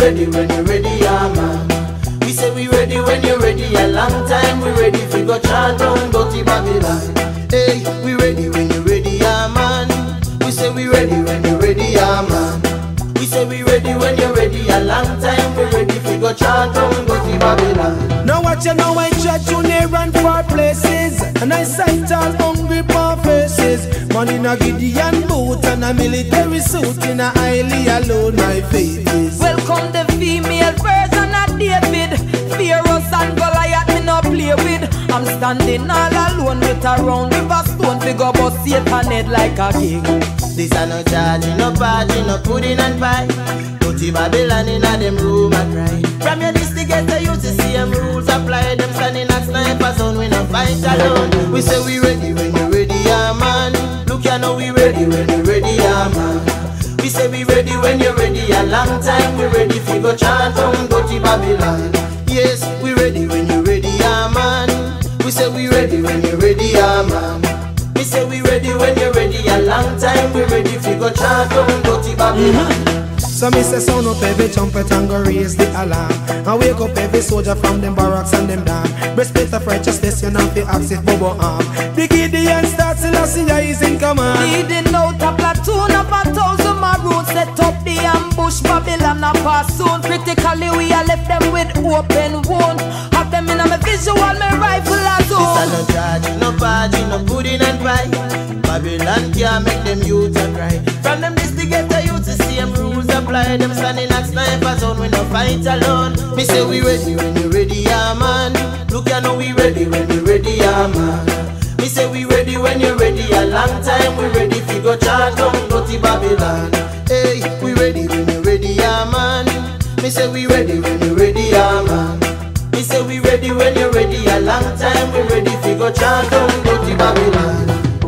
ready when you're ready, yeah man. We say we ready when you're ready. A long time we ready. We go chant down dirty Babylon. Hey, we ready when you're ready, yeah man. We say we ready when you're ready, yeah man. We say we ready when you're ready. A long time we ready. We go chant down dirty Babylon. Now watch you know I try to near and far places, and I sight all hungry poor faces. Man in a Gideon boot and a military suit, in a highly alone my faith is. Welcome the female version of David. Pharaoh and Goliath me no play with. I'm standing all alone with a round with a stone. Figure bust Satan head like a king. This a no charge, no party, no pudding and pie. Dirty Babylon in a them room a cry. From your district you to see them rules apply. Them standing at sniper zone, we no fight alone. We say we ready when you're ready, yeah man. Look you know we ready when you're ready, yeah man. We say we ready when you're ready. A long time we ready. Fi go chant on dirty Babylon. Yes, we ready when you're ready, yeah man. We say we ready when you're ready, yeah man. We say we ready when you're ready. A long time we ready. Fi go chant on dirty Babylon. So me say sound up every trumpet and go raise the alarm, and wake up every soldier from them barracks and them down. Breastplate of righteousness, you know fi ask if Bobo arm. The Gideon starts Selassie is in command. Leading out a platoon of 1,000 maroons. Set up the ambush, Babylon a pass soon. Critically we a left them with open wound. Have them in a me visual, me rifle a zoom. This a no charge, no party, no pudding and pie. Babylon can't make them youth a cry. From them district youth to see them rules apply. Them standing at sniper zone, we no fight alone. Me say we ready when you're ready, yeah man. Look you know we ready when you're ready, yeah man. Me say we ready when you're ready. A long time we ready. Fi go chant down dirty Babylon. Hey, we ready when you're ready, yeah man. Me say we ready when you're ready, yeah man. Me say we ready when you're ready. A long time we ready. Fi go chant down dirty Babylon.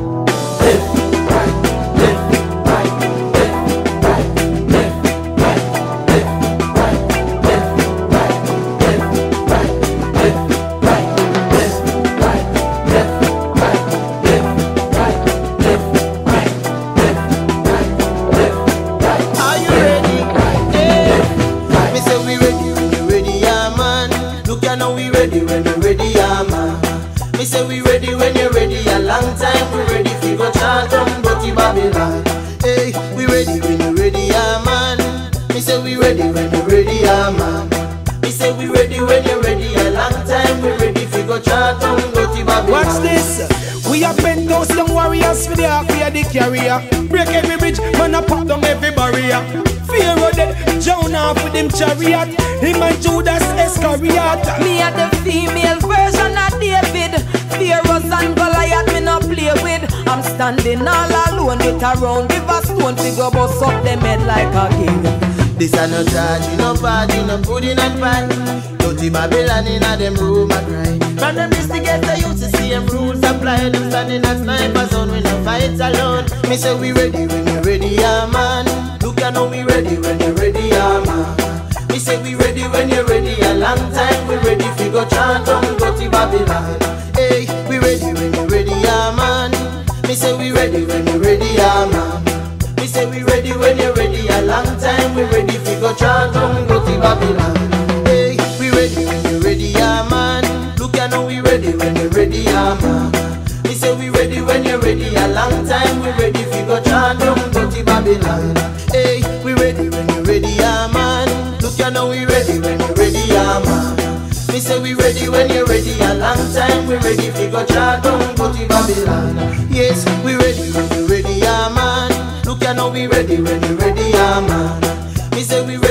Left, right, left, right, left, right, left, right, left, right, left, right, left, right, left, right, left, right, left, right, left, right, left, right, left, right. Are you ready? Yeah. Me say we ready when you're ready, yeah man. Look you know we ready when you're ready, yeah man. Me say we ready when you're ready. A long time we ready. Fi go chant on dirty Babylon. Hey, we ready when you're ready, yeah man. Me say we ready when you're ready, yeah man. Me say we ready when you're ready. A long time we ready. Fi go chant on dirty Babylon. Watch this. We have bent those young warriors for the ark, we are the carrier. Break every bridge, man a pop down every barrier. Pharaoh dead, Jonah with him chariot. Him and Judas Iscariot. Me a the female version of David. Pharaoh and Goliath me no play with. I'm standing all alone with a round with a stone. Figure bust up them head like a king. This a no charge, no party, no pudding and pie. Dirty Babylon in a them room a cry. From them district you to see them rules apply. Them standing at sniper zone, we no fight alone. Me say we ready when you're ready, yeah man. Look you know we ready when you're ready, yeah man. Me say we ready when you're ready. A long time we ready. Fi go chant on dirty Babylon. Hey, we ready when you're ready, yeah man. Me say we ready when you're ready, yeah man. Me say we ready when you're ready. A long time we ready. Fi go chant on dirty Babylon. Hey, we ready when you're ready, yeah man. Look you know we ready when you're ready, yeah man. Me say we ready when you're ready. A long time we ready. Fi go chant on dirty Babylon. Hey, we ready when you're ready, yeah man. Look you know we ready when you're ready, yeah man. Me say we ready when you're ready. A long time we ready. Fi go chant on dirty Babylon. Yes, we ready when you're ready, yeah man. Look you know we ready when you're ready, yeah man. Me say we